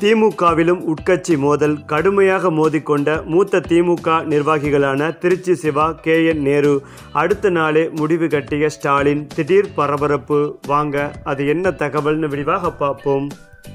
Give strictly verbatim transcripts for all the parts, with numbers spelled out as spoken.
திமுகவிலும் உட்கட்சி மோதல் கடுமையாக மோதிக்கொண்ட மூத்த திமுக நிர்வாகிகளான திருச்சி சிவா, கே என் நேரு அடுத்த நாளே முடிவு கட்டிய ஸ்டாலின் திடீர் பரபரப்பு. வாங்க அது என்ன தகவல்னு விரிவாக பார்ப்போம்.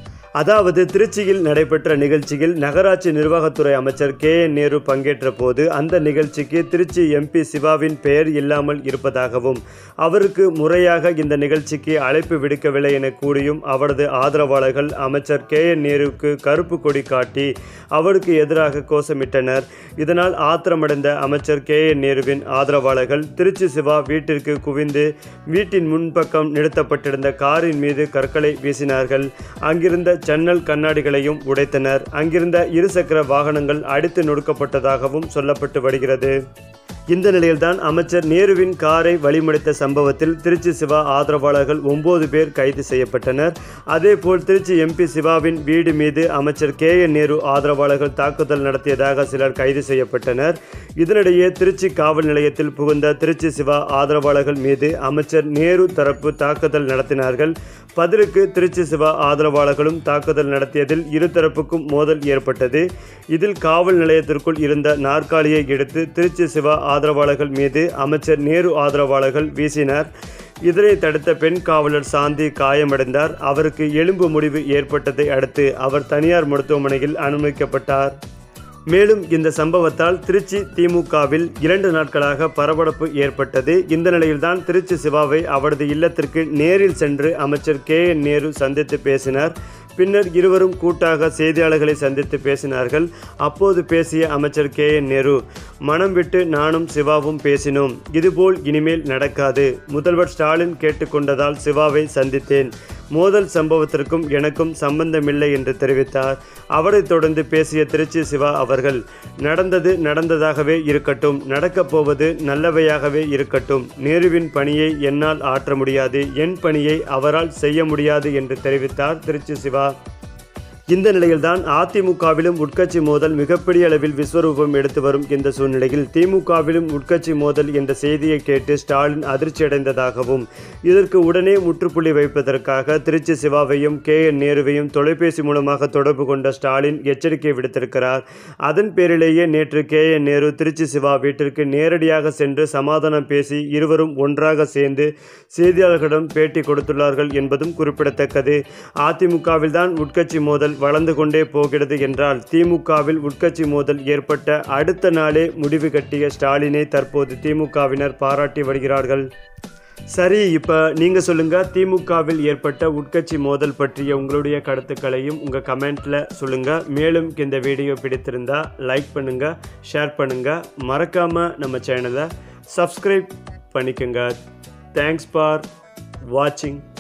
அதாவது திருச்சியில் நடைபெற்ற நிகழ்ச்சியில் நகராட்சி நிர்வாகத்துறை அமைச்சர் கே என் நேரு பங்கேற்ற போது அந்த நிகழ்ச்சிக்கு திருச்சி எம்பி சிவாவின் பெயர் இல்லாமல் இருப்பதாகவும் அவருக்கு முறையாக இந்த நிகழ்ச்சிக்கு அழைப்பு விடுக்கவில்லை என கூறியும் அவரது ஆதரவாளர்கள் அமைச்சர் கே என் நேருவுக்கு கருப்பு கொடி காட்டி அவருக்கு எதிராக கோஷமிட்டனர். இதனால் ஆத்திரமடைந்த அமைச்சர் கே என் நேருவின் ஆதரவாளர்கள் திருச்சி சிவா வீட்டிற்கு குவிந்து வீட்டின் முன்பக்கம் நிறுத்தப்பட்டிருந்த காரின் மீது கற்களை வீசினார்கள். அங்கிருந்த ஜன்னல் கண்ணாடிகளையும் உடைத்தனர். அங்கிருந்த இருசக்கர வாகனங்கள் அடித்து நொறுக்கப்பட்டதாகவும் சொல்லப்பட்டு வருகிறது. இந்த நிலையில்தான் அமைச்சர் நேருவின் காரை வழிமறித்த சம்பவத்தில் திருச்சி சிவா ஆதரவாளர்கள் ஒன்பது பேர் கைது செய்யப்பட்டனர். அதேபோல் திருச்சி எம்பி சிவாவின் வீடு மீது அமைச்சர் கே என் நேரு ஆதரவாளர்கள் தாக்குதல் நடத்தியதாக சிலர் கைது செய்யப்பட்டனர். இதனிடையே திருச்சி காவல் நிலையத்தில் புகுந்த திருச்சி சிவா ஆதரவாளர்கள் மீது அமைச்சர் நேரு தரப்பு தாக்குதல் நடத்தினார்கள். பதிலுக்கு திருச்சி சிவா ஆதரவாளர்களும் தாக்குதல் நடத்தியதில் இருதரப்புக்கும் மோதல் ஏற்பட்டது. இதில் காவல் நிலையத்திற்குள் இருந்த நாற்காலியை எடுத்து திருச்சி சிவா ஆதரவாளர்கள் மீது அமைச்சர் நேரு ஆதரவாளர்கள் வீசினர். இதனை தடுத்த பெண் காவலர் சாந்தி காயமடைந்தார். அவருக்கு எலும்பு முறிவு ஏற்பட்டதை அடுத்து அவர் தனியார் மருத்துவமனையில் அனுமதிக்கப்பட்டார். மேலும் இந்த சம்பவத்தால் திருச்சி திமுகவில் இரண்டு நாட்களாக பரபரப்பு ஏற்பட்டது. இந்த நிலையில்தான் திருச்சி சிவாவை அவரது இல்லத்திற்கு நேரில் சென்று அமைச்சர் கே என் நேரு சந்தித்து பேசினார். பின்னர் இருவரும் கூட்டாக செய்தியாளர்களை சந்தித்து பேசினார்கள். அப்போது பேசிய அமைச்சர் கே என் நேரு, மனம் விட்டு நானும் சிவாவும் பேசினோம். இதுபோல் இனிமேல் நடக்காது. முதல்வர் ஸ்டாலின் கேட்டுக்கொண்டதால் சிவாவை சந்தித்தேன். மோதல் சம்பவத்திற்கும் எனக்கும் சம்பந்தமில்லை என்று தெரிவித்தார். அவரைத் தொடர்ந்து பேசிய திருச்சி சிவா அவர்கள், நடந்தது நடந்ததாகவே இருக்கட்டும், நடக்கப் போவது நல்லவையாகவே இருக்கட்டும். நேருவின் பணியை என்னால் ஆற்ற முடியாது, என் பணியை அவரால் செய்ய முடியாது என்று தெரிவித்தார் திருச்சி சிவா. இந்த நிலையில்தான் அதிமுகவிலும் உட்கட்சி மோதல் மிகப்பெரிய அளவில் விஸ்வரூபம் எடுத்து வரும் இந்த சூழ்நிலையில் திமுகவிலும் உட்கட்சி மோதல் என்ற செய்தியை கேட்டு ஸ்டாலின் அதிர்ச்சியடைந்ததாகவும் இதற்கு உடனே முற்றுப்புள்ளி வைப்பதற்காக திருச்சி சிவாவையும் கே என் நேருவையும் தொலைபேசி மூலமாக தொடர்பு கொண்ட ஸ்டாலின் எச்சரிக்கை விடுத்திருக்கிறார். அதன் பேரிலேயே நேற்று கே என் நேரு திருச்சி சிவா வீட்டிற்கு நேரடியாக சென்று சமாதானம் பேசி இருவரும் ஒன்றாக சேர்ந்து செய்தியாளர்களிடம் பேட்டி கொடுத்துள்ளார்கள் என்பதும் குறிப்பிடத்தக்கது. அதிமுகவில் தான் உட்கட்சி மோதல் வளர்ந்து கொண்டே போகிறது என்றால் திமுகவில் உட்கட்சி மோதல் ஏற்பட்ட அடுத்த நாளே முடிவு கட்டிய ஸ்டாலினை தற்போது திமுகவினர் பாராட்டி வருகிறார்கள். சரி, இப்போ நீங்கள் சொல்லுங்கள், திமுகவில் ஏற்பட்ட உட்கட்சி மோதல் பற்றிய உங்களுடைய கருத்துக்களையும் உங்கள் கமெண்ட்டில் சொல்லுங்கள். மேலும் இந்த வீடியோ பிடித்திருந்தா லைக் பண்ணுங்கள், ஷேர் பண்ணுங்கள், மறக்காமல் நம்ம சேனலை சப்ஸ்கிரைப் பண்ணிக்கோங்க. தேங்க்ஸ் ஃபார் வாட்சிங்.